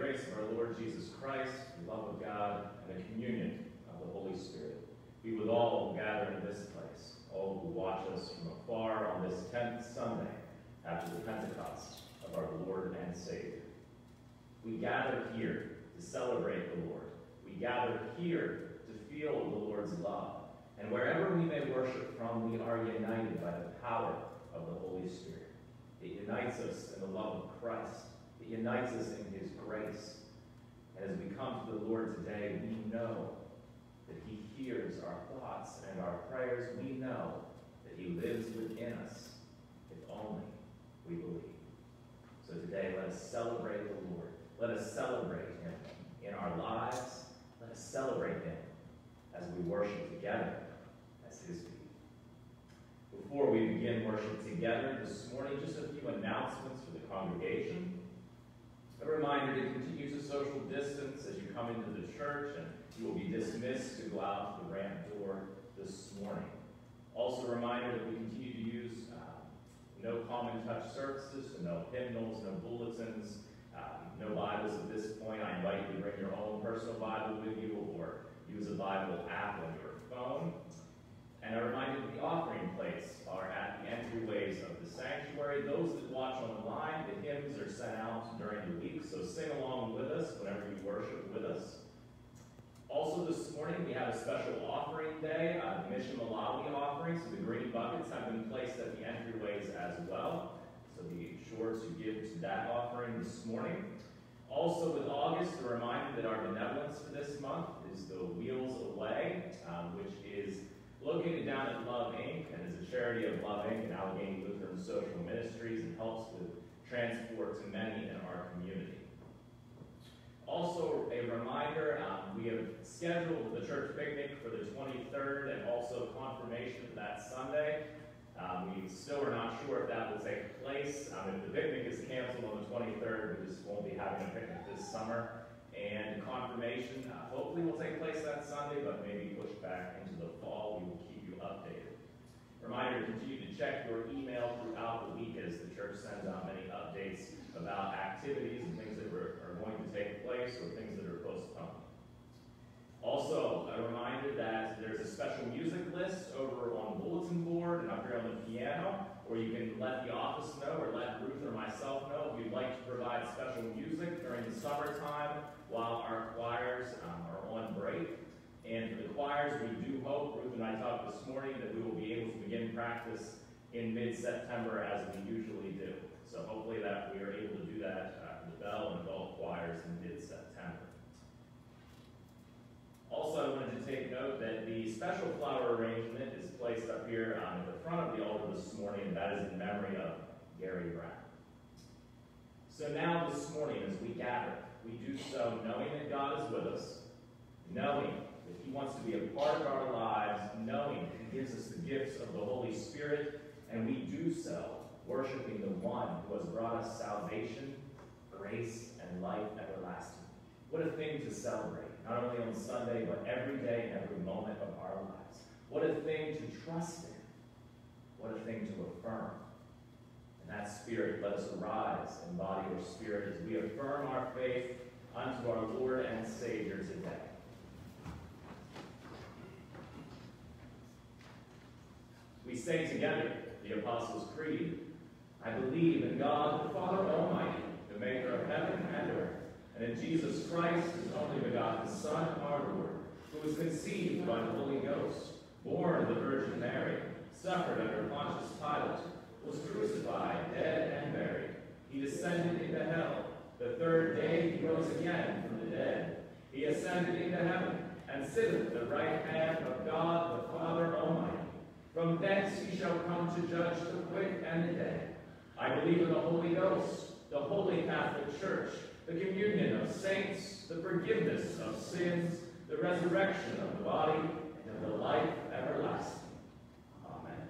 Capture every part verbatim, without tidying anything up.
grace of our Lord Jesus Christ, the love of God, and the communion of the Holy Spirit be with all who gather in this place, all who watch us from afar on this tenth Sunday after the Pentecost of our Lord and Savior. We gather here to celebrate the Lord. We gather here to feel the Lord's love. And wherever we may worship from, we are united by the power of the Holy Spirit. It unites us in the love of Christ. It unites us in his grace. And as we come to the Lord today, we know that he hears our thoughts and our prayers. We know that he lives within us, if only we believe. So today, let us celebrate the Lord. Let us celebrate him in our lives. Let us celebrate him as we worship together as his people. Before we begin worship together this morning, just a few announcements for the congregation. A reminder to continue to social distance as you come into the church, and you will be dismissed to go out the ramp door this morning. Also a reminder that we continue to use uh, no common touch surfaces, so no hymnals, no bulletins, um, no Bibles at this point. I invite you to bring your own personal Bible with you or use a Bible app on your phone. And a reminder that the offering plates are at the entryways of the sanctuary. Those that watch online, the hymns are sent out during the week, so sing along with us whenever you worship with us. Also this morning, we have a special offering day, uh, the Mission Malawi offering, so the green buckets have been placed at the entryways as well. So be sure to give to that offering this morning. Also with August, a reminder that our benevolence for this month is the Wheels Away, um, which is located down at Love Incorporated and is a charity of Love Incorporated and Allegheny Lutheran Social Ministries and helps with transport to many in our community. Also, a reminder, um, we have scheduled the church picnic for the twenty-third and also confirmation for that Sunday. Um, we still are not sure if that will take place. Um, if the picnic is canceled on the twenty-third, we just won't be having a picnic this summer. And confirmation uh, hopefully will take place that Sunday, but maybe pushed back into the fall. We will keep you updated. Reminder to continue to check your email throughout the week as the church sends out many updates about activities and things that are, are going to take place or things that are postponed. Also, a reminder that there's a special music list over on the bulletin board and up here on the piano, or you can let the office know or let Ruth or myself know if you'd like to provide special music during the summertime while our choirs um, are on break. And for the choirs, we do hope, Ruth and I talked this morning, that we will be able to begin practice in mid-September as we usually do. So hopefully that we are able to do that uh, for the bell and adult choirs in mid-September. Also, I wanted to take note that the special flower arrangement is placed up here um, at the front of the altar this morning, and that is in memory of Gary Brown. So now this morning, as we gather, we do so knowing that God is with us, knowing that he wants to be a part of our lives, knowing that he gives us the gifts of the Holy Spirit, and we do so worshiping the one who has brought us salvation, grace, and life everlasting. What a thing to celebrate, not only on Sunday, but every day and every moment of our lives. What a thing to trust in. What a thing to affirm. In that spirit, let us arise in body or spirit as we affirm our faith unto our Lord and Savior today. We say together the Apostles' Creed. I believe in God the Father Almighty, the maker of heaven and earth, and in Jesus Christ, his only begotten Son, our Lord, who was conceived by the Holy Ghost, born of the Virgin Mary, suffered under Pontius Pilate, was crucified, dead, and buried. He descended into hell. The third day he rose again from the dead. He ascended into heaven, and sitteth at the right hand of God the Father Almighty. From thence he shall come to judge the quick and the dead. I believe in the Holy Ghost, the Holy Catholic Church, the communion of saints, the forgiveness of sins, the resurrection of the body, and the life everlasting. Amen.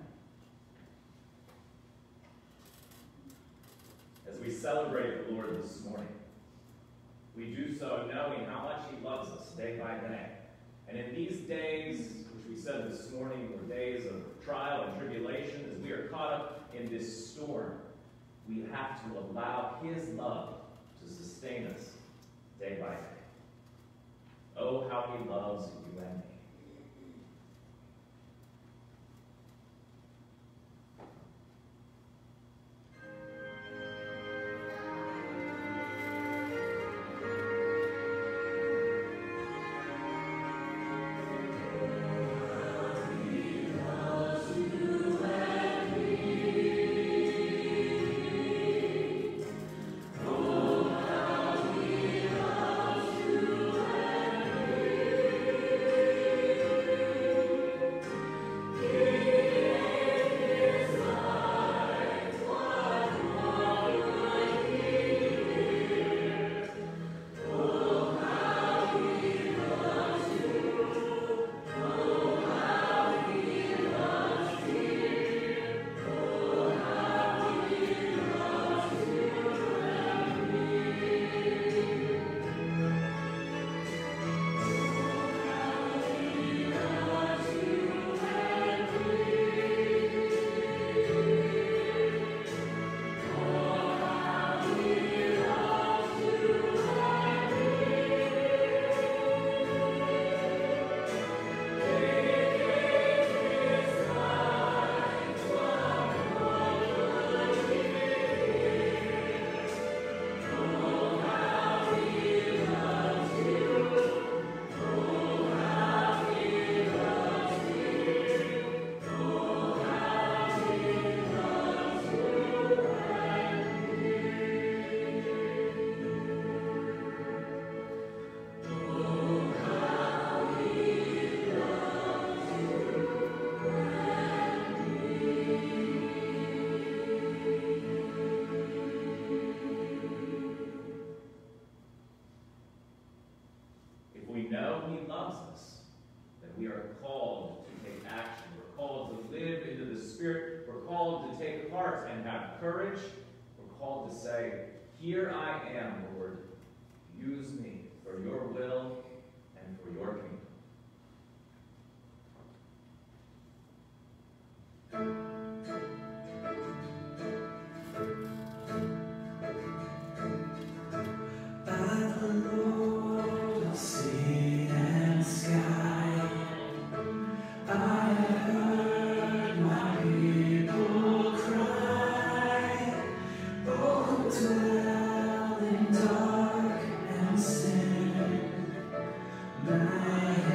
As we celebrate the Lord this morning, we do so knowing how much he loves us day by day. And in these days, which we said this morning were days of trial and tribulation, as we are caught up in this storm, we have to allow his love to sustain us day by day. Oh, how he loves you and me. We know he loves us, that we are called to take action. We're called to live into the Spirit. We're called to take heart and have courage. We're called to say, here I am, Lord. Use me for your will and for your kingdom. Dark and sin, my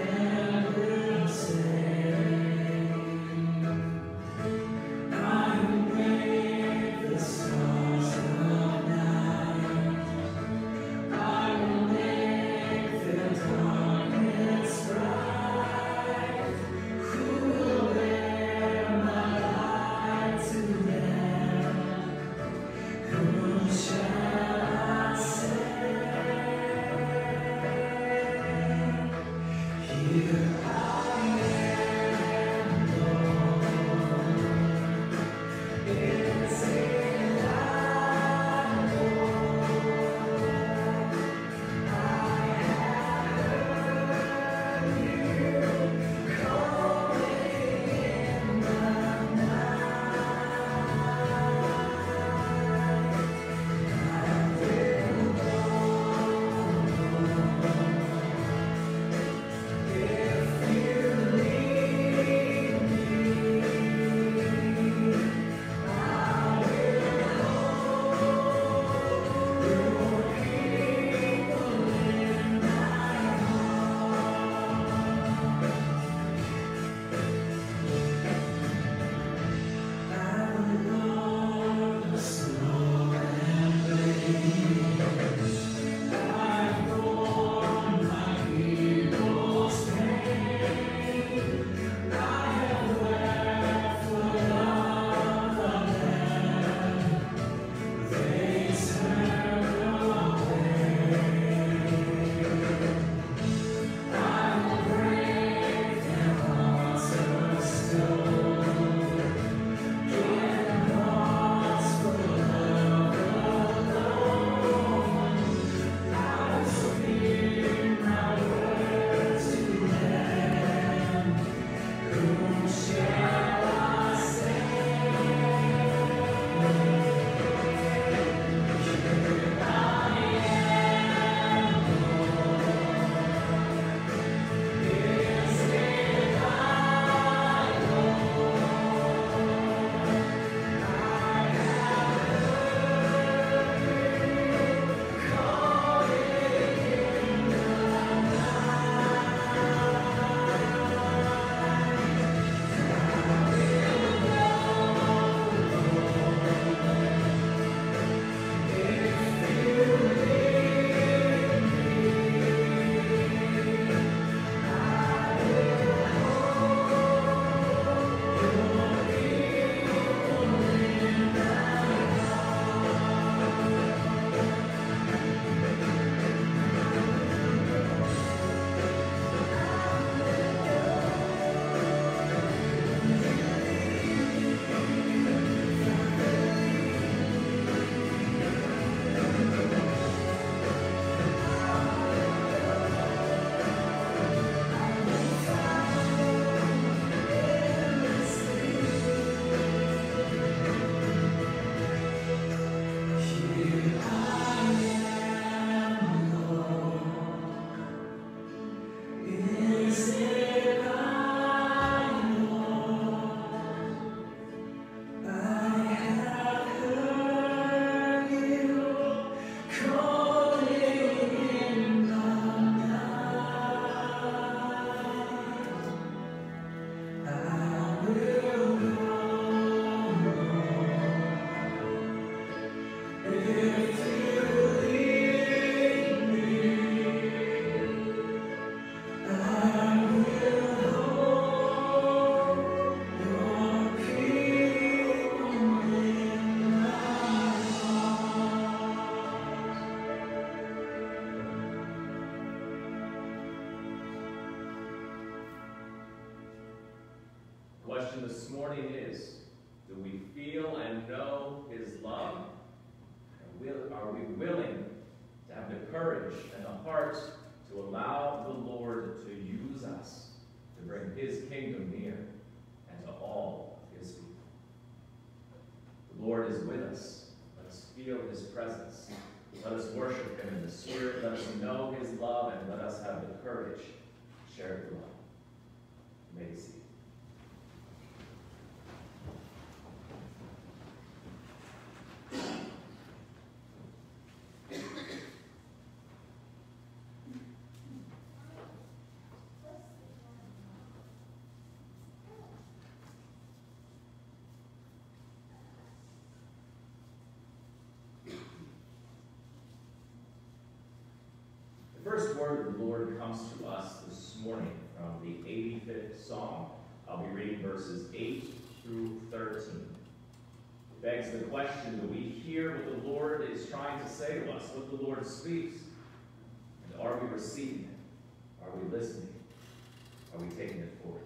Lord is with us. Let us feel his presence. Let us worship him in the Spirit. Let us know his love, and let us have the courage to share the love. You may be seated. The first word of the Lord comes to us this morning from the eighty-fifth Psalm. I'll be reading verses eight through thirteen. It begs the question, do we hear what the Lord is trying to say to us, what the Lord speaks? And are we receiving it? Are we listening? Are we taking it forth?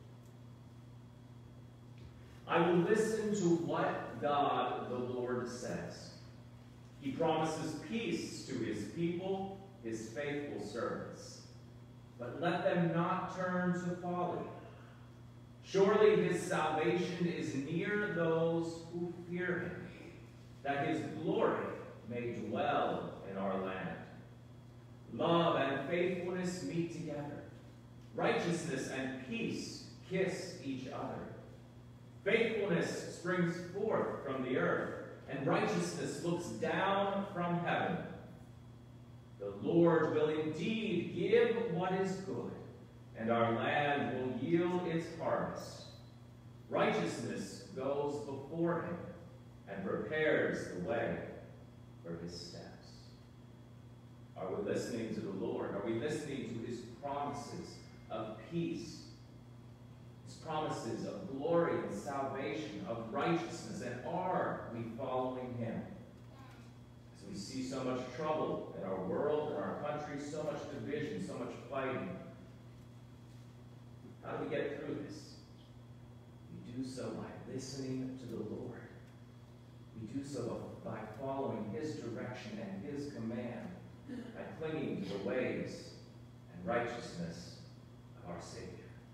I will listen to what God the Lord says. He promises peace to his people, his faithful servants. But let them not turn to folly. Surely his salvation is near those who fear him, that his glory may dwell in our land. Love and faithfulness meet together. Righteousness and peace kiss each other. Faithfulness springs forth from the earth, and righteousness looks down from heaven. The Lord will indeed give what is good, and our land will yield its harvest. Righteousness goes before him and prepares the way for his steps. Are we listening to the Lord? Are we listening to his promises of peace, his promises of glory and salvation, of righteousness, and are we following him? As we see so much trouble in our world, in our country, so much division, so much fighting, how do we get through this? We do so by listening to the Lord. We do so by following his direction and his command, by clinging to the ways and righteousness of our Savior.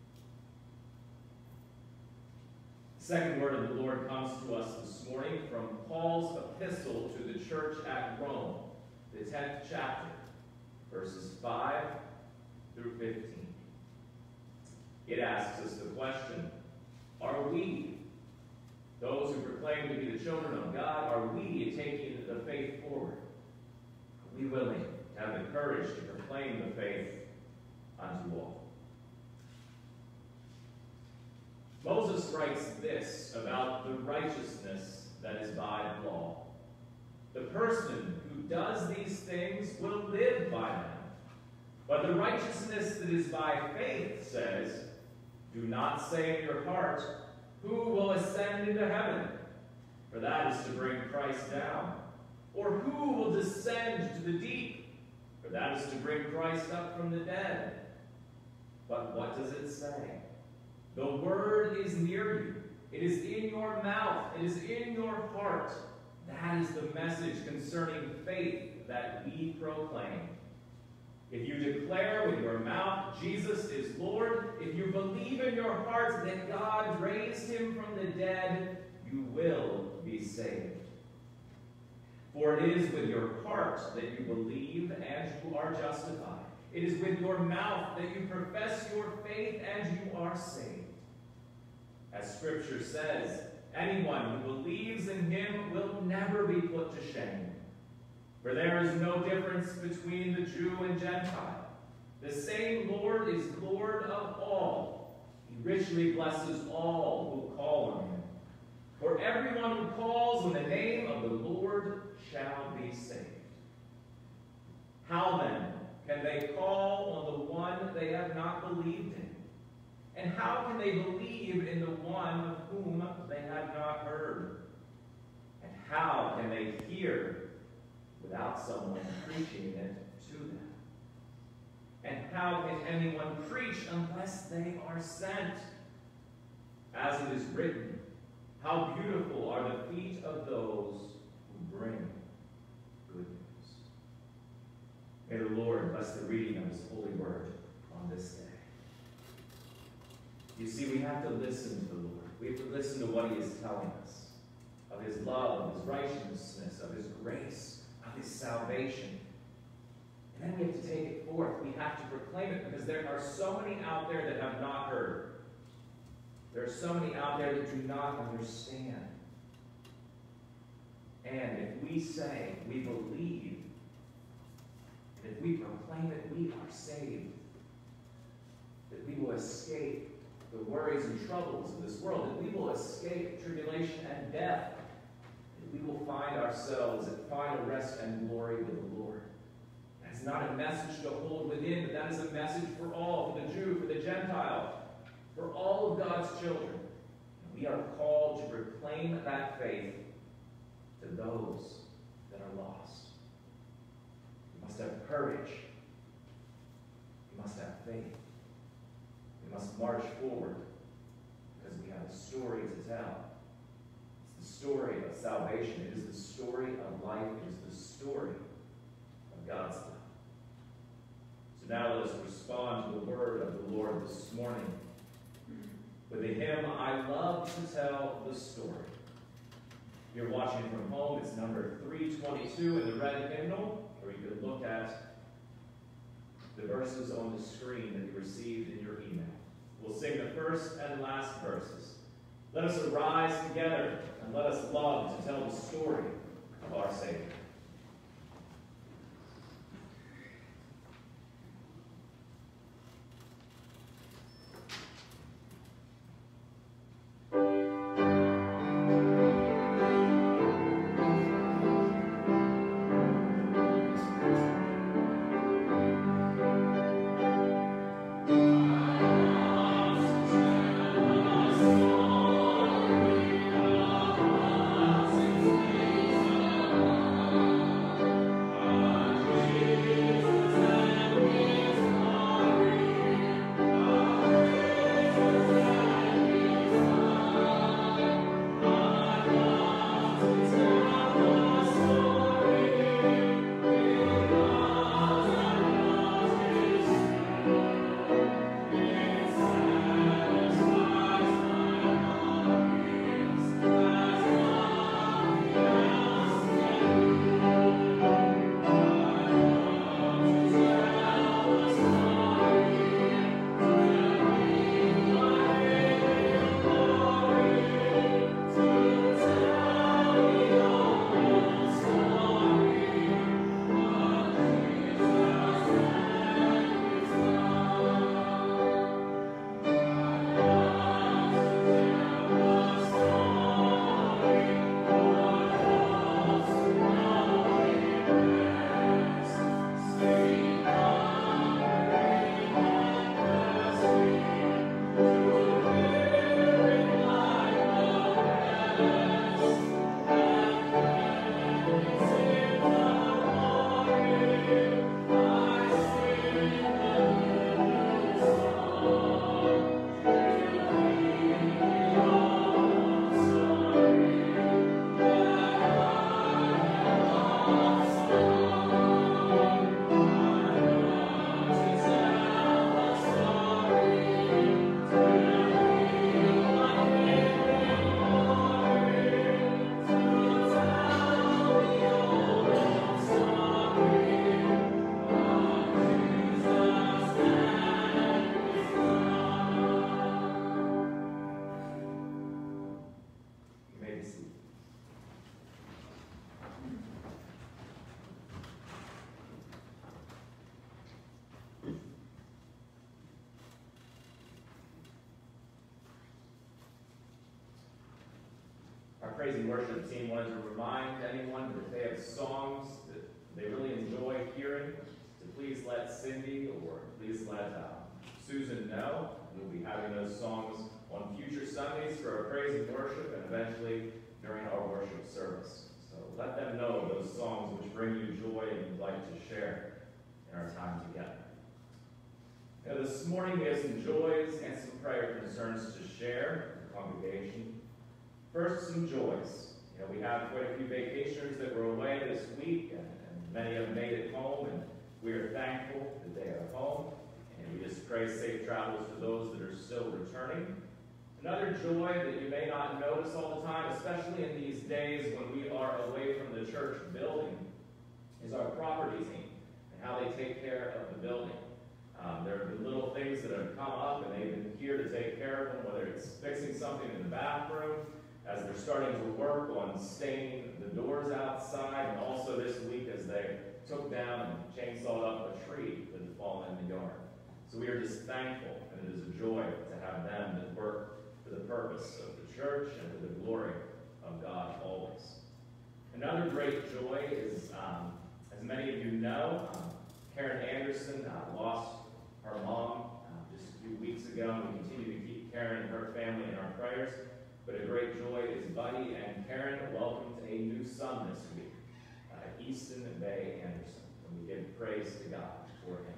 The second word of the Lord comes to us this morning from Paul's epistle to the church at Rome, the tenth chapter, verses five through fifteen. It asks us the question, are we, those who proclaim to be the children of God, are we taking the faith forward? Are we willing to have the courage to proclaim the faith unto all? Moses writes this about the righteousness that is by the law. The person who does these things will live by them. But the righteousness that is by faith says, do not say in your heart, who will ascend into heaven? For that is to bring Christ down. Or who will descend to the deep? For that is to bring Christ up from the dead. But what does it say? The word is near you. It is in your mouth. It is in your heart. That is the message concerning faith that we proclaim. If you declare with your mouth Jesus is Lord, if you believe in your heart that God raised him from the dead, you will be saved. For it is with your heart that you believe and you are justified. It is with your mouth that you profess your faith and you are saved. As Scripture says, anyone who believes in him will never be put to shame. For there is no difference between the Jew and Gentile. The same Lord is Lord of all. He richly blesses all who call on him. For everyone who calls on the name of the Lord shall be saved. How then can they call on the one they have not believed in? And how can they believe in the one of whom they have not heard? And how can they hear without someone preaching it to them? And how can anyone preach unless they are sent? As it is written, how beautiful are the feet of those who bring good news. May the Lord bless the reading of his holy word on this day. You see, we have to listen to the Lord. We have to listen to what he is telling us of his love, of his righteousness, of his grace, of his salvation. And then we have to take it forth. We have to proclaim it because there are so many out there that have not heard. There are so many out there that do not understand. And if we say we believe, and if we proclaim it, we are saved. That we will escape the worries and troubles of this world. That we will escape tribulation and death. That we will find ourselves at final rest and glory with the Lord. That's not a message to hold within, but that is a message for all, for the Jew, for the Gentile, for all of God's children. And we are called to proclaim that faith to those that are lost. We must have courage. We must have faith. We must march forward because we have a story to tell. It's the story of salvation. It is the story of life. It is the story of God's love. So now let us respond to the word of the Lord this morning with the hymn, I Love to Tell the Story. If you're watching from home, it's number three twenty-two in the red hymnal, or you could look at the verses on the screen that you received in your email. We'll sing the first and last verses. Let us arise together and let us love to tell the story of our Savior. Praise and worship team wanted to remind anyone that if they have songs that they really enjoy hearing, to please let Cindy or please let uh, Susan know. We'll be having those songs on future Sundays for our praise and worship and eventually during our worship service. So let them know those songs which bring you joy and you'd like to share in our time together. Now, this morning we have some joys and some prayer concerns to share with the congregation. First, some joys. You know, we have quite a few vacationers that were away this week, and, and many of them made it home, and we are thankful that they are home. And we just pray safe travels to those that are still returning. Another joy that you may not notice all the time, especially in these days when we are away from the church building, is our property team and how they take care of the building. Um, there have been little things that have come up, and they've been here to take care of them, whether it's fixing something in the bathroom, as they're starting to work on staining the doors outside, and also this week as they took down and chainsawed up a tree that had fallen in the yard. So we are just thankful, and it is a joy to have them that work for the purpose of the church and for the glory of God always. Another great joy is, um, as many of you know, um, Karen Anderson uh, lost her mom uh, just a few weeks ago. We continue to keep Karen and her family in our prayers. But a great joy is Buddy and Karen welcomed a new son this week, uh, Easton Bay Anderson. And we give praise to God for him.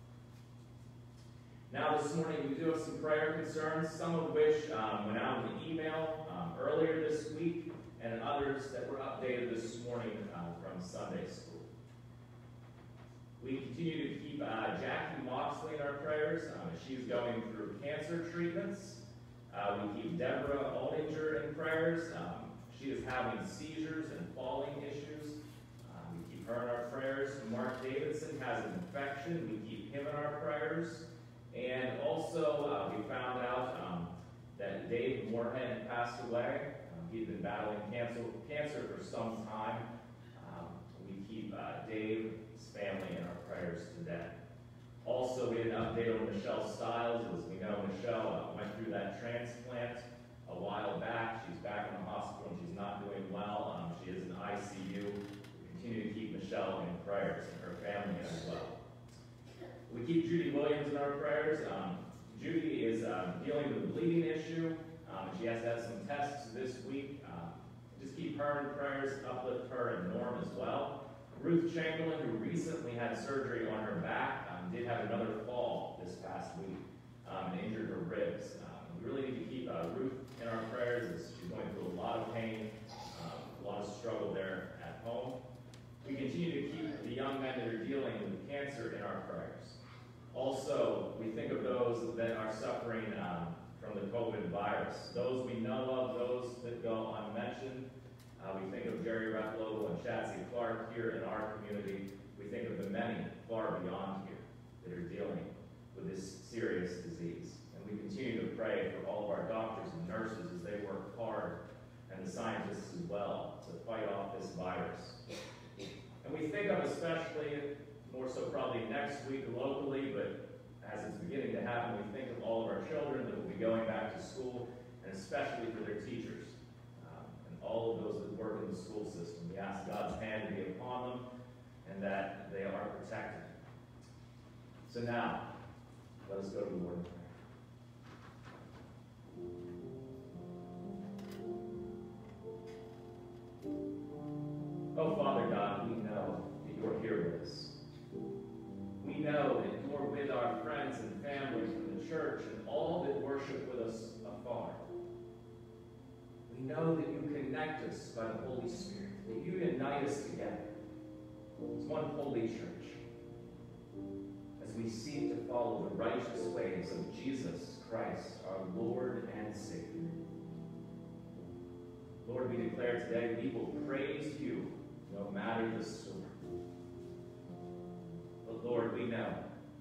Now this morning we do have some prayer concerns, some of which um, went out in the email um, earlier this week, and others that were updated this morning uh, from Sunday school. We continue to keep uh, Jackie Moxley in our prayers um, as she's going through cancer treatments. Uh, we keep Deborah Oldinger in prayers. Um, she is having seizures and falling issues. Uh, we keep her in our prayers. Mark Davidson has an infection. We keep him in our prayers. And also, uh, we found out um, that Dave Moorhead had passed away. Um, he'd been battling cancer, cancer for some time. Um, we keep uh, Dave's family in our prayers today. Also, we had an update on Michelle Stiles. As we know, Michelle uh, went through that transplant a while back. She's back in the hospital and she's not doing well. Um, she is in I C U. We continue to keep Michelle in prayers and her family as well. We keep Judy Williams in our prayers. Um, Judy is um, dealing with a bleeding issue. Um, she has to have some tests this week. Um, just keep her in prayers, uplift her and Norm as well. Ruth Chamberlain, who recently had surgery on her back, um, did have another fall this past week um, and injured her ribs. Um, we really need to keep uh, Ruth in our prayers as she's going through a lot of pain, um, a lot of struggle there at home. We continue to keep the young men that are dealing with cancer in our prayers. Also, we think of those that are suffering um, from the COVID virus. Those we know of, those that go unmentioned. Uh, we think of Jerry Ruffalo and Chatsy Clark here in our community. We think of the many far beyond here that are dealing with this serious disease. And we continue to pray for all of our doctors and nurses as they work hard, and the scientists as well, to fight off this virus. And we think of, especially, more so probably next week locally, but as it's beginning to happen, we think of all of our children that will be going back to school, and especially for their teachers. All of those that work in the school system. We ask God's hand to be upon them and that they are protected. So now, let us go to the Lord in prayer. Oh, Father God, we know that you're here with us. We know that you're with our friends and family from the church and all that worship with us afar. We know that you connect us by the Holy Spirit, that you unite us together as one holy church, as we seek to follow the righteous ways of Jesus Christ, our Lord and Savior. Lord, we declare today we will praise you no matter the storm. But Lord, we know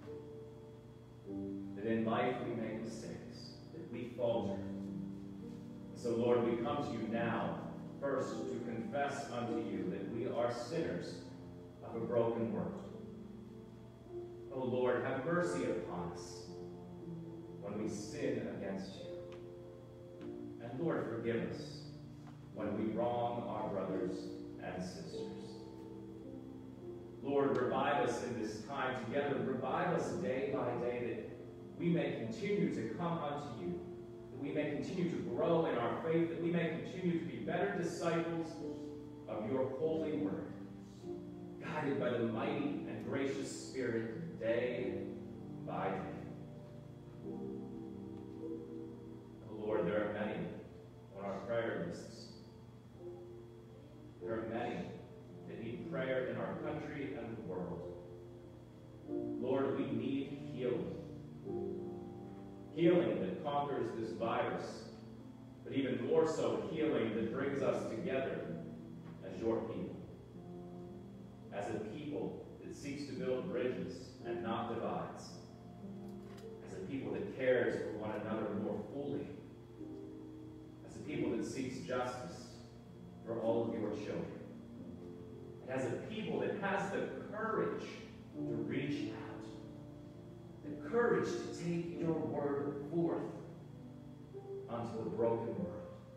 that in life we make mistakes, that we falter. So, Lord, we come to you now, first to confess unto you that we are sinners of a broken world. Oh, Lord, have mercy upon us when we sin against you. And, Lord, forgive us when we wrong our brothers and sisters. Lord, revive us in this time together. Revive us day by day that we may continue to come unto you, that we may continue to grow in our faith, that we may continue to be better disciples of your holy word, guided by the mighty and gracious Spirit day by day. Oh Lord, there are many on our prayer lists. There are many that need prayer in our country and the world. Lord, we need healing. Healing that conquers this virus but even more so, healing that brings us together as your people. As a people that seeks to build bridges and not divides. As a people that cares for one another more fully. As a people that seeks justice for all of your children. And as a people that has the courage to reach out. The courage to take your word forth unto a broken world.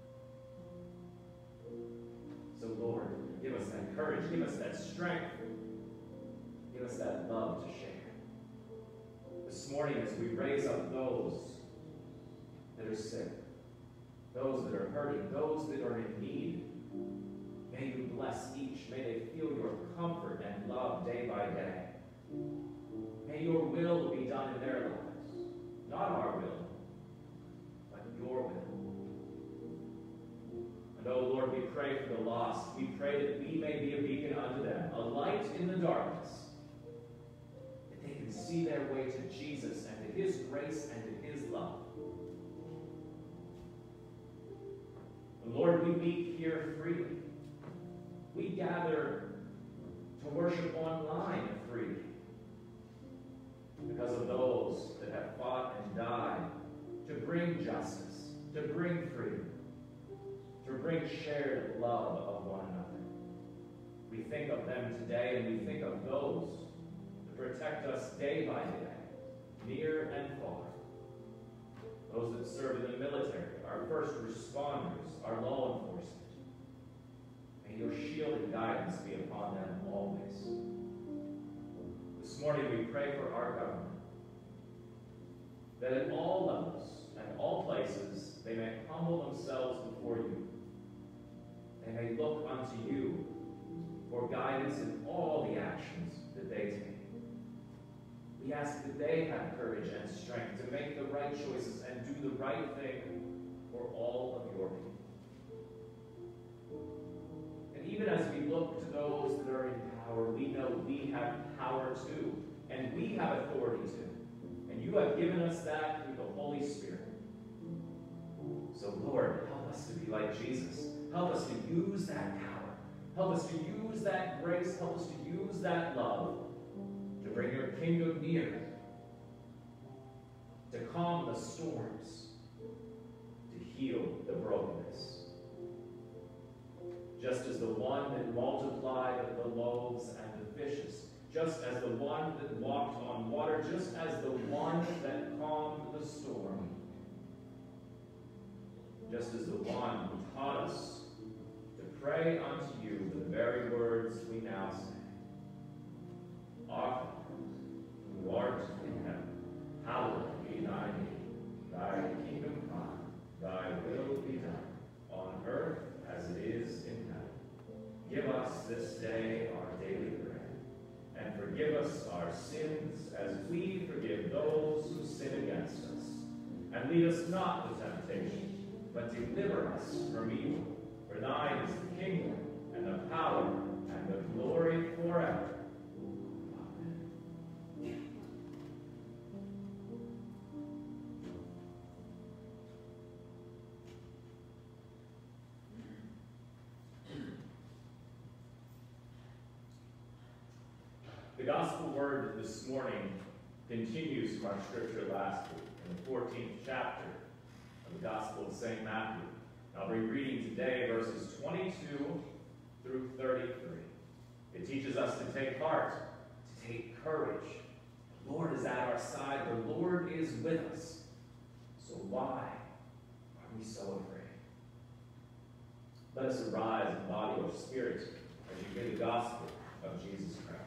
So Lord, give us that courage, give us that strength, give us that love to share. This morning as we raise up those that are sick, those that are hurting, those that are in need, may you bless each. May they feel your comfort and love day by day. May your will be done in their lives. Not our will, but your will. And oh Lord, we pray for the lost. We pray that we may be a beacon unto them, a light in the darkness, that they can see their way to Jesus and to his grace and to his love. And Lord, we meet here freely. We gather to worship online freely because of those that have fought and died to bring justice, to bring freedom, to bring shared love of one another. We think of them today, and we think of those that protect us day by day, near and far. Those that serve in the military, our first responders, our law enforcement. May your shield and guidance be upon them always. This morning we pray for our government, that at all levels and all places they may humble themselves before you. They may look unto you for guidance in all the actions that they take. We ask that they have courage and strength to make the right choices and do the right thing for all of your people. And even as we look to those that are in power, we know we have power too, and we have authority too. And you have given us that through the Holy Spirit. So Lord, help us to be like Jesus. Help us to use that power. Help us to use that grace. Help us to use that love to bring your kingdom near, to calm the storms, to heal the brokenness. Just as the one that multiplied the loaves and the fishes, just as the one that walked on water, just as the one that calmed the storm, just as the one who taught us to pray unto you the very words we now say. Our Father, who art in heaven, hallowed be thy name. Thy kingdom come, thy will be done, on earth as it is in heaven. Give us this day our daily bread, and forgive us our sins as we forgive those who sin against us. And lead us not to temptation, but deliver us from evil. For thine is the kingdom, and the power, and the glory forever. Amen. The gospel word this morning continues from our scripture last week in the fourteenth chapter of the Gospel of Saint Matthew. I'll be reading today verses twenty-two through thirty-three. It teaches us to take heart, to take courage. The Lord is at our side. The Lord is with us. So why are we so afraid? Let us arise in body or spirit as you hear the gospel of Jesus Christ.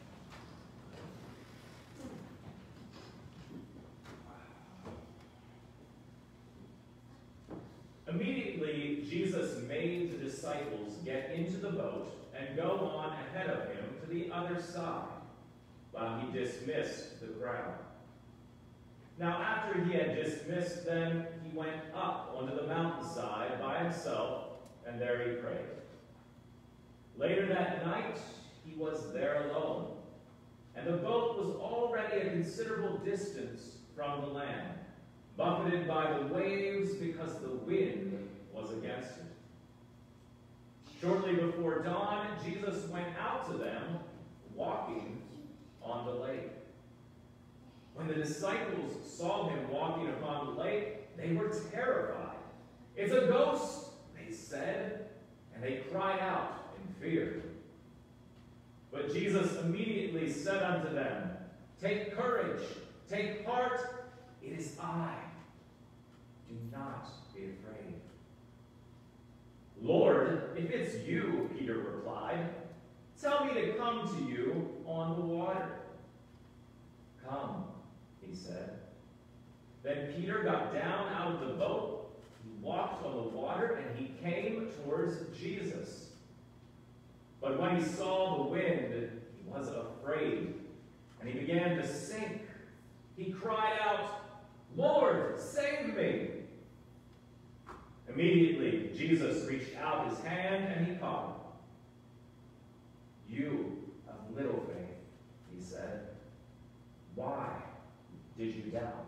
Immediately, Jesus made the disciples get into the boat and go on ahead of him to the other side, while he dismissed the crowd. Now, after he had dismissed them, he went up onto the mountainside by himself, and there he prayed. Later that night, he was there alone, and the boat was already a considerable distance from the land, buffeted by the waves because the wind was against it. Shortly before dawn, Jesus went out to them, walking on the lake. When the disciples saw him walking upon the lake, they were terrified. "It's a ghost," they said, and they cried out in fear. But Jesus immediately said unto them, "Take courage, take heart, it is I. Do not be afraid." "Lord, if it's you," Peter replied, "tell me to come to you on the water." "Come," he said. Then Peter got down out of the boat, he walked on the water, and he came towards Jesus. But when he saw the wind, he was afraid, and he began to sink. He cried out, "Lord, save me!" Immediately, Jesus reached out his hand and he caught him. "You of little faith," he said, "why did you doubt?"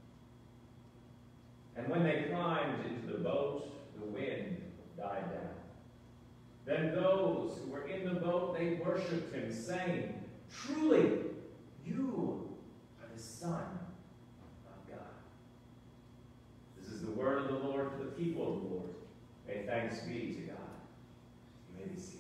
And when they climbed into the boat, the wind died down. Then those who were in the boat, they worshipped him, saying, "Truly, you are the Son of God." This is the word of the Lord for the people of the Lord. May thanks be to God. You may be seated.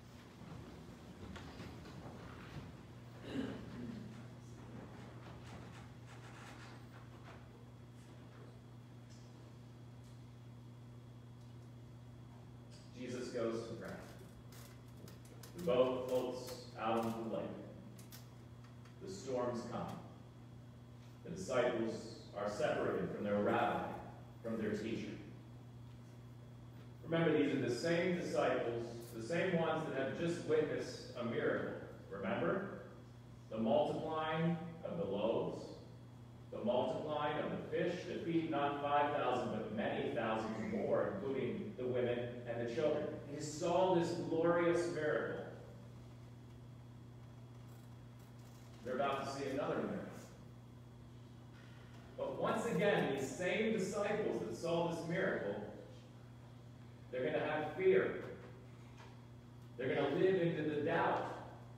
Jesus goes to pray. The boat floats out into the lake. The storms come. The disciples are separated from their rabbi, from their teacher. Remember, these are the same disciples, the same ones that have just witnessed a miracle. Remember? The multiplying of the loaves, the multiplying of the fish that feed not five thousand, but many thousands more, including the women and the children. They saw this glorious miracle. They're about to see another miracle. But once again, these same disciples that saw this miracle, they're going to have fear. They're going to live into the doubt,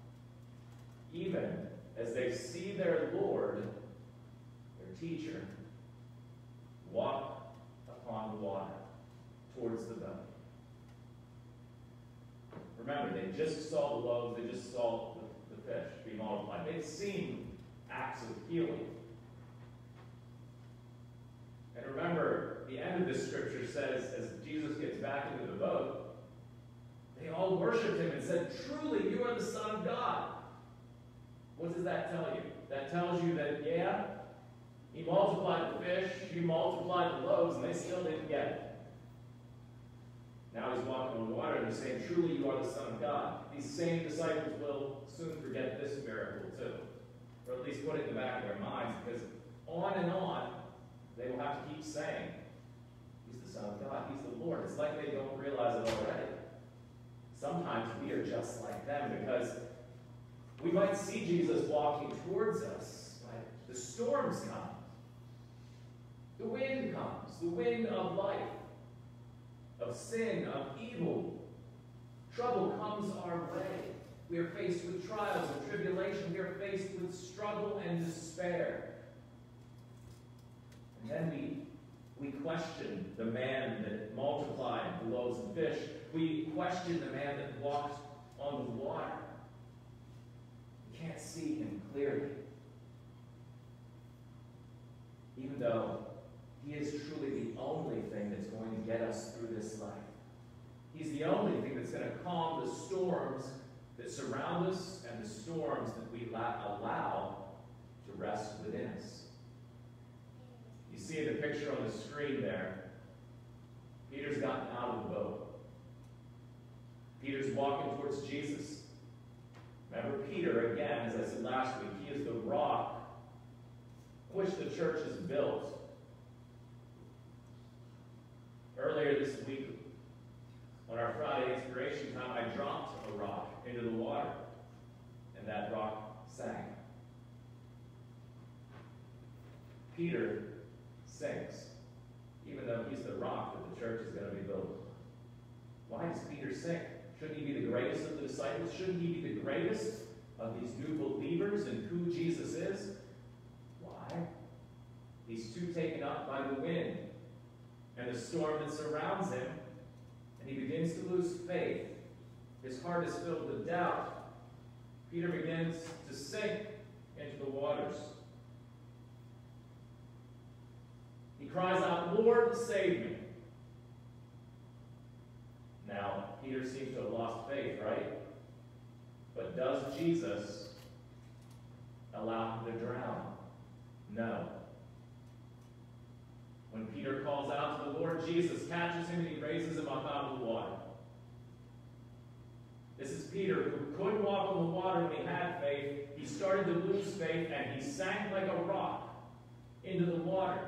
even as they see their Lord, their teacher, walk upon the water towards the boat. Remember, they just saw the loaves, they just saw the, the fish be multiplied. They've seen acts of healing. And remember, the end of this scripture says, as Jesus gets back into the boat, they all worshiped him and said, "Truly, you are the Son of God." What does that tell you? That tells you that, yeah, he multiplied the fish, he multiplied the loaves, and they still didn't get it. Now he's walking on the water and they're saying, "Truly, you are the Son of God." These same disciples will soon forget this miracle too, or at least put it in the back of their minds, because on and on, they will have to keep saying, "He's the Son of God, he's the Lord." It's like they don't realize it already. Sometimes we are just like them, because we might see Jesus walking towards us, but the storms come. The wind comes, the wind of life, of sin, of evil. Trouble comes our way. We are faced with trials and tribulation. We are faced with struggle and despair. And then we, we question the man that multiplied the loaves and fish. We question the man that walked on the water. We can't see him clearly. Even though he is truly the only thing that's going to get us through this life. He's the only thing that's going to calm the storms that surround us and the storms that we allow to rest within us. You see the picture on the screen there. Peter's gotten out of the boat. Peter's walking towards Jesus. Remember, Peter, again, as I said last week, he is the rock on which the church is built. Earlier this week, on our Friday inspiration time, I dropped a rock into the water, and that rock sank. Peter sinks, even even though he's the rock that the church is going to be built on. Why does Peter sink? Shouldn't he be the greatest of the disciples? Shouldn't he be the greatest of these new believers in who Jesus is? Why? He's too taken up by the wind and the storm that surrounds him, and he begins to lose faith. His heart is filled with doubt. Peter begins to sink into the waters. He cries out, "Lord, save me." Now, Peter seems to have lost faith, right? But does Jesus allow him to drown? No. When Peter calls out to the Lord, Jesus catches him and he raises him up out of the water. This is Peter, who could walk on the water when he had faith. He started to lose faith, and he sank like a rock into the water.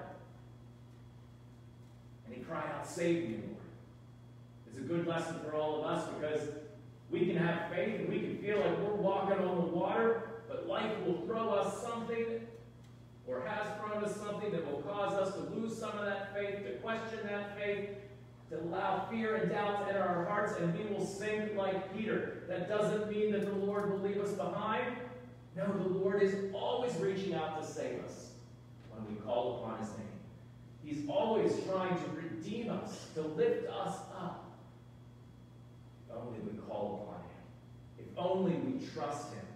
And he cried out, "Save me, Lord." It's a good lesson for all of us, because we can have faith and we can feel like we're walking on the water, but life will throw us something, or has thrown us something, that will cause us to lose some of that faith, to question that faith, to allow fear and doubt to enter our hearts, and we will sink like Peter. That doesn't mean that the Lord will leave us behind. No, the Lord is always reaching out to save us when we call upon his name. He's always trying to redeem us, to lift us up. If only we call upon him. If only we trust him.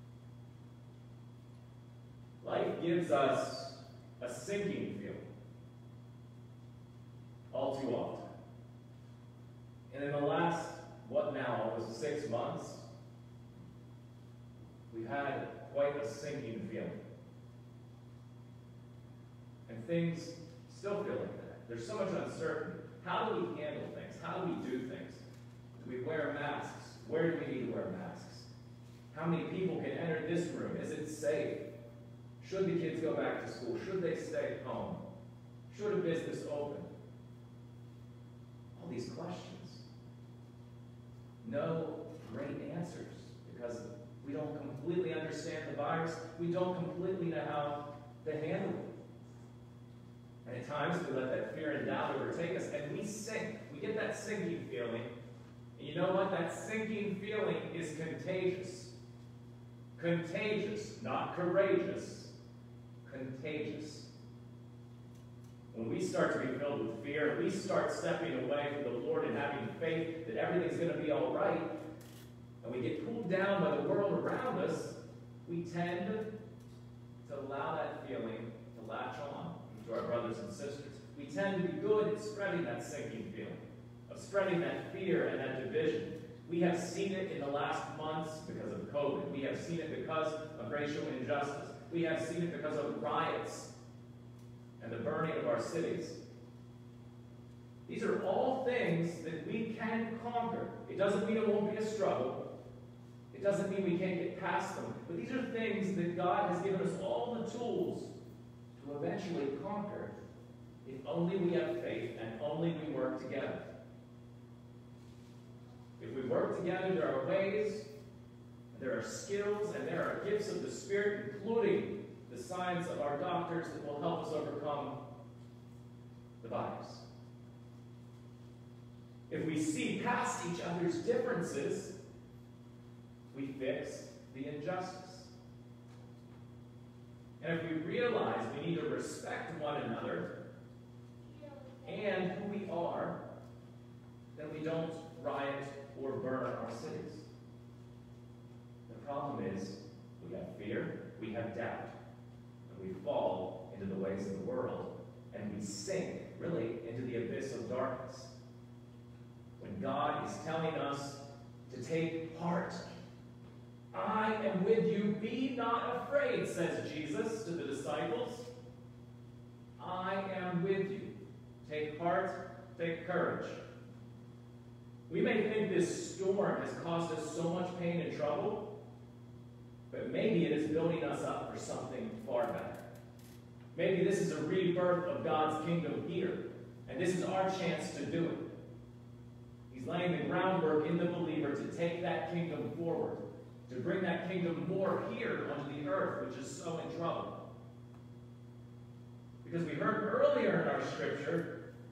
Life gives us a sinking feeling all too often. And in the last, what now, almost six months, we've had quite a sinking feeling. And things still feel like that. There's so much uncertainty. How do we handle things? How do we do things? Do we wear masks? Where do we need to wear masks? How many people can enter this room? Is it safe? Should the kids go back to school? Should they stay home? Should a business open? All these questions. No great answers, because we don't completely understand the virus. We don't completely know how to handle it. And at times we let that fear and doubt overtake us, and we sink. We get that sinking feeling. And you know what? That sinking feeling is contagious. Contagious, not courageous. Contagious. When we start to be filled with fear, we start stepping away from the Lord and having faith that everything's going to be all right, and we get pulled down by the world around us, we tend to allow that feeling to latch on to our brothers and sisters. We tend to be good at spreading that sinking feeling, of spreading that fear and that division. We have seen it in the last months because of COVID. We have seen it because of racial injustice. We have seen it because of riots and the burning of our cities. These are all things that we can conquer. It doesn't mean it won't be a struggle. It doesn't mean we can't get past them. But these are things that God has given us all the tools to eventually conquer, if only we have faith and only we work together. If we work together, there are ways, there are skills, and there are gifts of the Spirit, including the science of our doctors, that will help us overcome the virus. If we see past each other's differences, we fix the injustice. And if we realize we need to respect one another and who we are, then we don't riot or burn our cities. The problem is we have fear, we have doubt, and we fall into the ways of the world, and we sink, really, into the abyss of darkness. When God is telling us to take heart, "I am with you, be not afraid," says Jesus to the disciples. I am with you. Take heart, take courage. We may think this storm has caused us so much pain and trouble, but maybe it is building us up for something far better. Maybe this is a rebirth of God's kingdom here, and this is our chance to do it. He's laying the groundwork in the believer to take that kingdom forward, to bring that kingdom more here onto the earth, which is so in trouble. Because we heard earlier in our scripture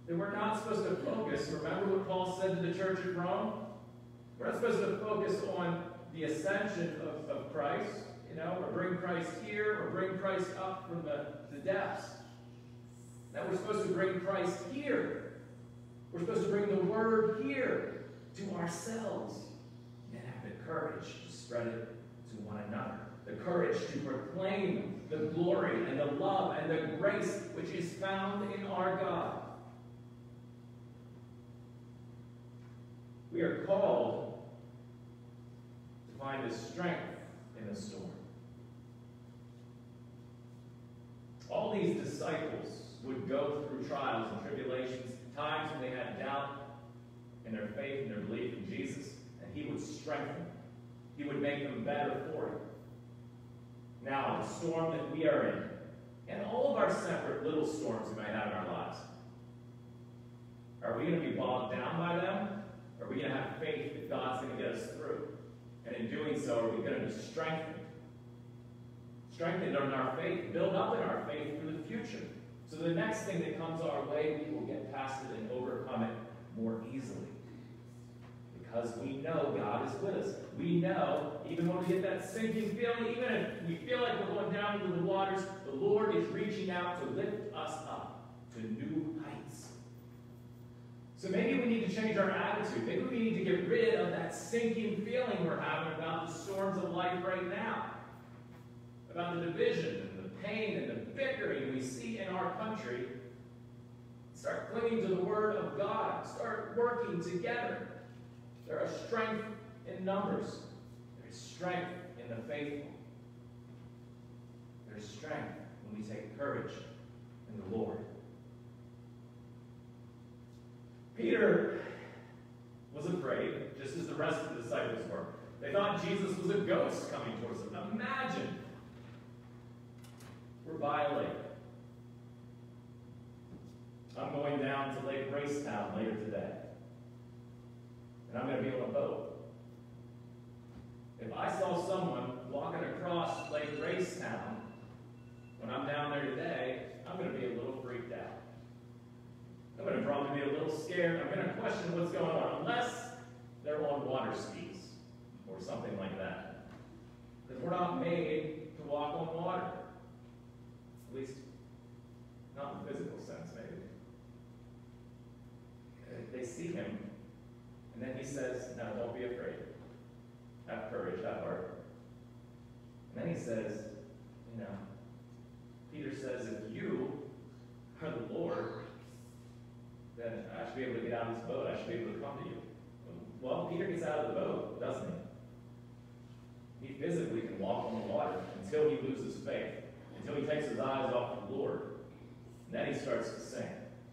That we're not supposed to focus. Remember what Paul said to the church at Rome? We're not supposed to focus on the ascension of, of Christ, you know, or bring Christ here, or bring Christ up from the, the depths. That we're supposed to bring Christ here. We're supposed to bring the word here to ourselves and have the courage to spread it to one another. The courage to proclaim the glory and the love and the grace which is found in our God. We are called to find the strength in the storm. All these disciples would go through trials and tribulations, times when they had doubt in their faith and their belief in Jesus, and he would strengthen them. He would make them better for it. Now, the storm that we are in, and all of our separate little storms we might have in our lives, are we going to be bogged down by them? Or are we going to have faith that God's going to get us through? And in doing so, are we going to be strengthened? Strengthened in our faith, build up in our faith for the future. So the next thing that comes our way, we will get past it and overcome it more easily. Because we know God is with us. We know, even when we get that sinking feeling, even if we feel like we're going down into the waters, the Lord is reaching out to lift us up to new heights. So maybe we need to change our attitude. Maybe we need to get rid of that sinking feeling we're having about the storms of life right now. About the division and the pain and the bickering we see in our country. Start clinging to the Word of God. Start working together. There is strength in numbers. There is strength in the faithful. There is strength when we take courage in the Lord. Peter was afraid, just as the rest of the disciples were. They thought Jesus was a ghost coming towards them. Imagine, we're by a lake. I'm going down to Lake Racetown later today. And I'm going to be on a boat. If I saw someone walking across Lake Racetown when I'm down there today, I'm going to be a little freaked out. I'm going to probably be a little scared. I'm going to question what's going on, unless they're on water skis or something like that. Because we're not made to walk on water. At least, not in the physical sense, maybe. They see him, and then he says, no, don't be afraid. Have courage, have heart. And then he says, you know, Peter says, if you are the Lord, then I should be able to get out of this boat. I should be able to come to you. Well, Peter gets out of the boat, doesn't he? He physically can walk on the water until he loses faith, until he takes his eyes off the Lord. And then he starts to sink.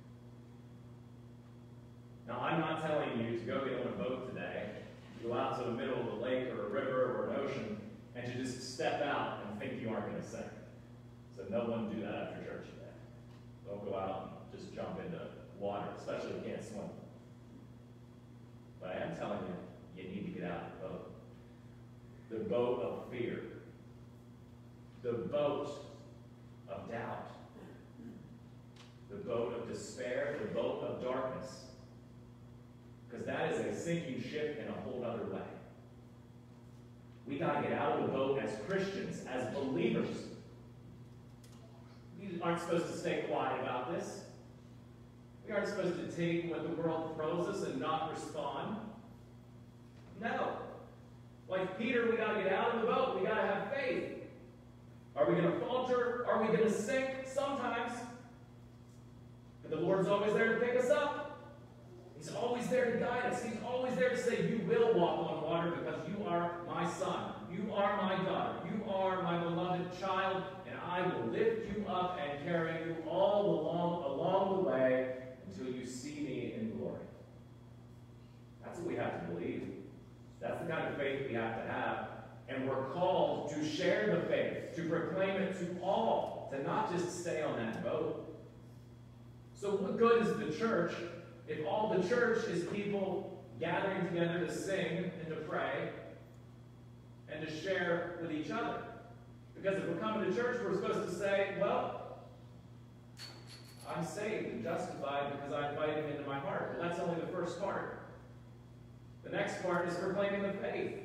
Now, I'm not telling you to go get on a boat today, go out to the middle of a lake or a river or an ocean, and to just step out and think you aren't going to sink. So no one do that after church today. Don't go out and just jump into water, especially if you can't swim. But I am telling you, you need to get out of the boat. The boat of fear. The boat of doubt. The boat of despair. The boat of darkness. Because that is a sinking ship in a whole other way. We got to get out of the boat as Christians, as believers. We aren't supposed to stay quiet about this. We aren't supposed to take what the world throws us and not respond. No. Like Peter, we got to get out of the boat. We got to have faith. Are we going to falter? Are we going to sink? Sometimes. But the Lord's always there to pick us up. He's always there to guide us. He's always there to say, you will walk on water because you are my son. You are my daughter. You are my beloved child, and I will lift you up and carry you all along, along the way until you see me in glory. That's what we have to believe. That's the kind of faith we have to have. And we're called to share the faith, to proclaim it to all, to not just stay on that boat. So what good is the church if all the church is people gathering together to sing and to pray and to share with each other? Because if we're coming to church, we're supposed to say, well, I'm saved and justified because I invite him into my heart. Well, that's only the first part. The next part is proclaiming the faith.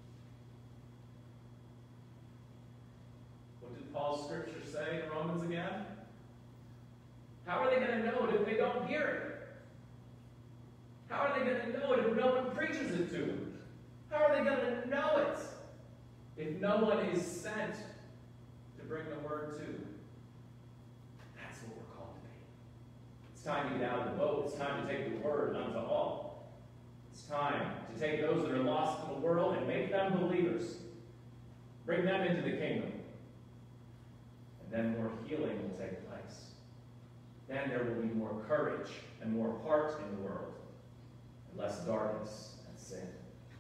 What did Paul's scripture say in Romans again? How are they going to know it if they don't hear it? How are they going to know it if no one preaches it to them? How are they going to know it if no one is sent to bring the word to them? That's what we're called to be. It's time to get out of the boat. It's time to take the word unto all. It's time to take those that are lost in the world and make them believers. Bring them into the kingdom. And then more healing will take place. Then there will be more courage and more heart in the world, and less darkness and sin.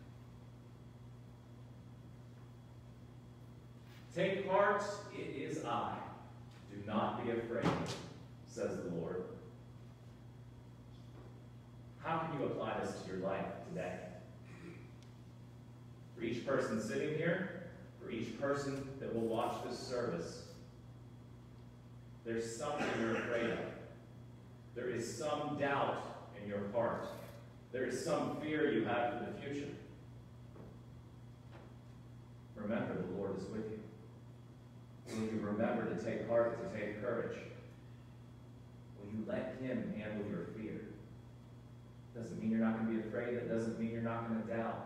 Take heart, it is I. Do not be afraid, says the Lord. How can you apply this to your life today? For each person sitting here, for each person that will watch this service, there's something you're afraid of. There is some doubt in your heart. There is some fear you have for the future. Remember, the Lord is with you. Will you remember to take heart, to take courage? Will you let him handle your fear? Doesn't mean you're not going to be afraid. That doesn't mean you're not going to doubt.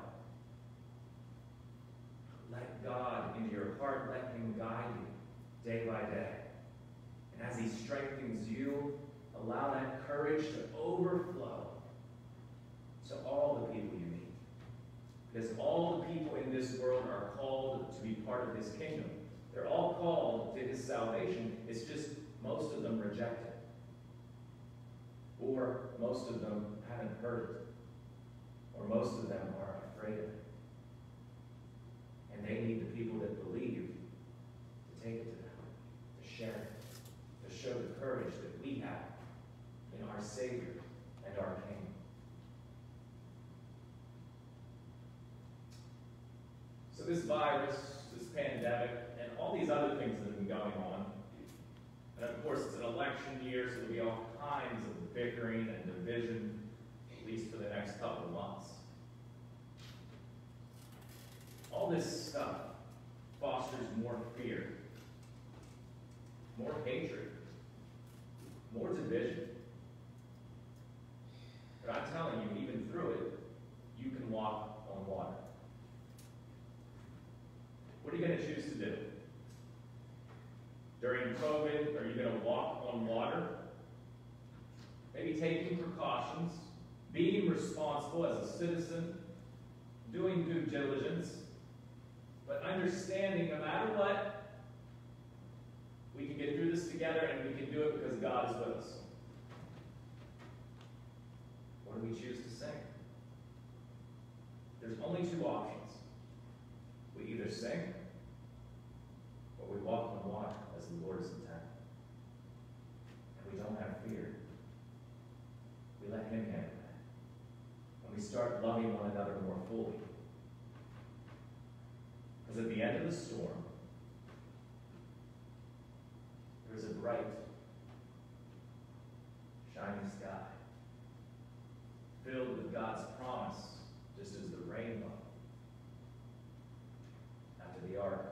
Let God into your heart. Let him guide you day by day. And as he strengthens you, allow that courage to overflow to all the people you meet. Because all the people in this world are called to be part of his kingdom. They're all called to his salvation. It's just most of them reject it. Or most of them haven't heard it. Or most of them are afraid of it. And they need the people that believe to take it to them, to share it, to show the courage that we have in our Savior and our King. So this virus, this pandemic, and all these other things that have been going on, and of course it's an election year, so there'll be all kinds of bickering and division, at least for the next couple of months. All this stuff fosters more fear, more hatred, more division. But I'm telling you, even through it, you can walk on water. What are you going to choose to do? During COVID, are you going to walk on water? Maybe taking precautions, being responsible as a citizen, doing due diligence, but understanding no matter what, we can get through this together and we can do it because God is with us. What do we choose to sing? There's only two options. We either sing or we walk on water as the Lord is intended. And we don't have fear. We let him handle that. And we start loving one another more fully. Because at the end of the storm, there's a bright, shining sky, filled with God's promise, just as the rainbow after the ark.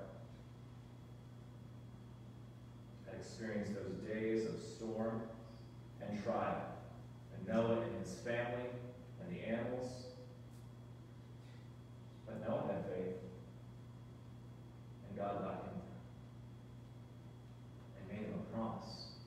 Had experienced those days of storm and trial, and Noah and his family and the animals. But Noah had faith, and God let him and made him a promise.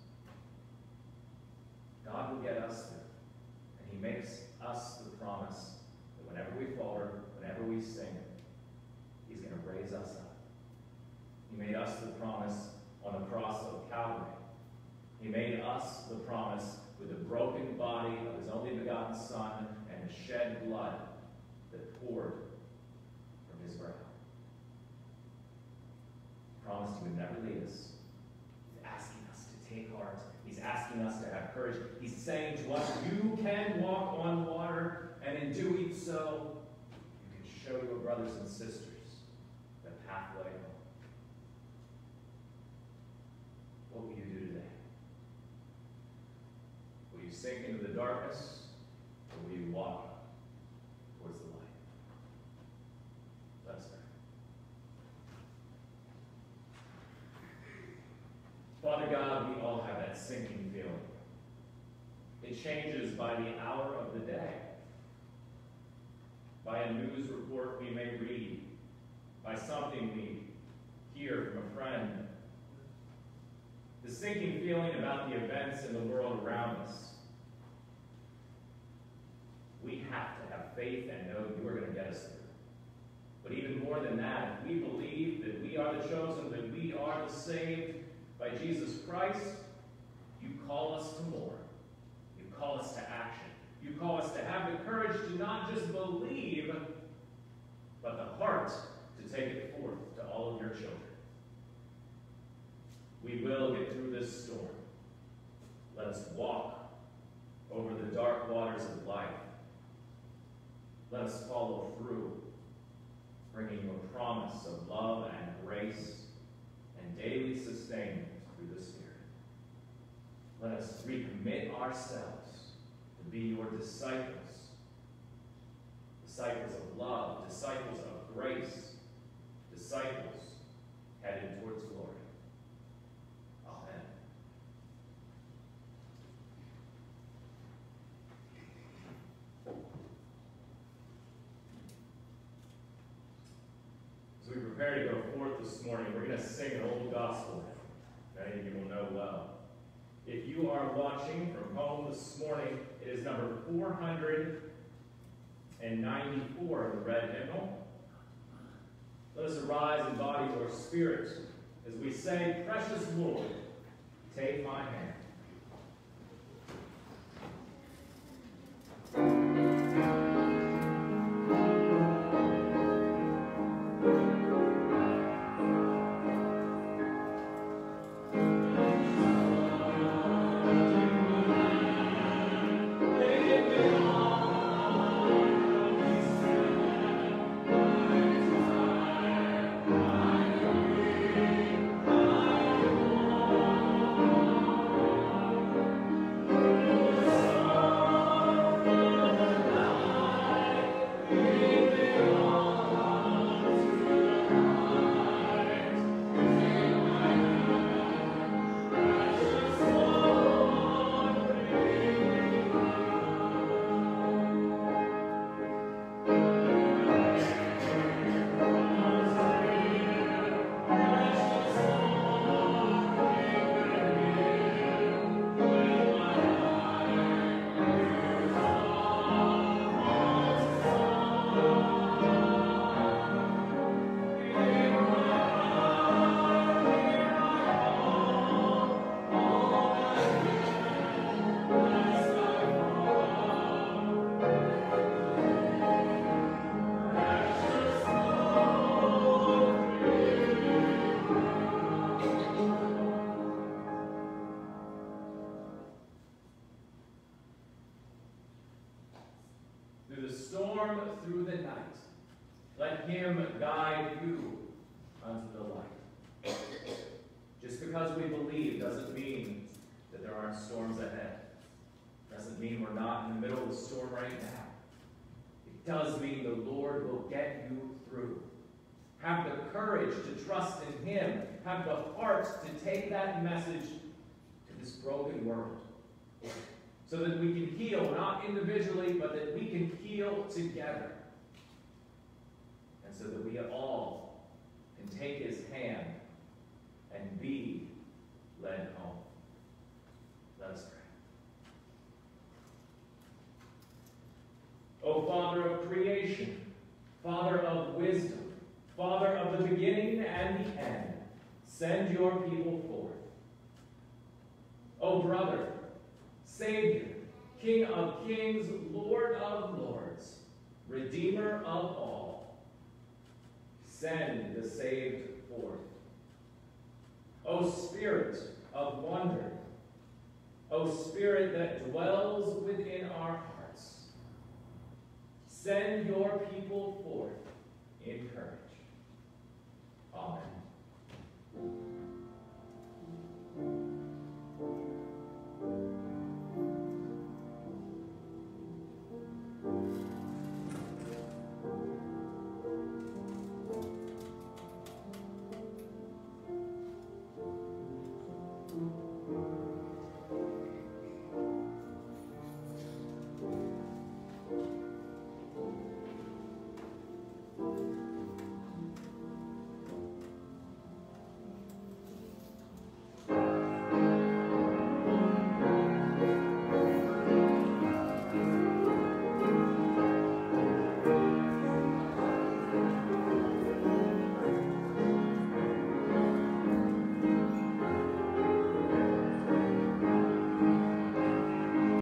God will get us through, and he makes us the promise that whenever we falter, whenever we sing, he's going to raise us up. He made us the promise on the cross of Calvary. He made us the promise with the broken body of his only begotten Son and the shed blood that poured from his brow. He promised he would never leave us. He's asking us to take heart. He's asking us to have courage. He's saying to us, you can walk on water, and in doing so, you can show your brothers and sisters the pathway home. What will you do today? sink into the darkness, or will you walk towards the light? Let's pray. Father God, we all have that sinking feeling. It changes by the hour of the day, by a news report we may read, by something we hear from a friend. The sinking feeling about the events in the world around us. We have to have faith and know you are going to get us through. But even more than that, if we believe that we are the chosen, that we are the saved by Jesus Christ, you call us to more. You call us to action. You call us to have the courage to not just believe, but the heart to take it forth to all of your children. We will get through this storm. Let us walk over the dark waters of life. Let us follow through, bringing your promise of love and grace and daily sustainment through the Spirit. Let us recommit ourselves to be your disciples, disciples of love, disciples of grace, disciples headed towards glory. Amen. As we prepare to go forth this morning, we're going to sing an old gospel many of you will know well. If you are watching from home this morning, it is number four hundred ninety-four of the red hymnal. Let us arise in body or spirit as we say, "Precious Lord, take my hand." Through the night, let him guide you unto the light. Just because we believe doesn't mean that there aren't storms ahead. Doesn't mean we're not in the middle of the storm right now. It does mean the Lord will get you through. Have the courage to trust in him. Have the heart to take that message to this broken world. So that we can heal, not individually, but that we can heal together. And so that we all can take his hand and be led home. Let us pray. O Father of creation, Father of wisdom, Father of the beginning and the end, send your people forth. O brother, Savior, King of kings, Lord of lords, Redeemer of all, send the saved forth. O Spirit of wonder, O Spirit that dwells within our hearts, send your people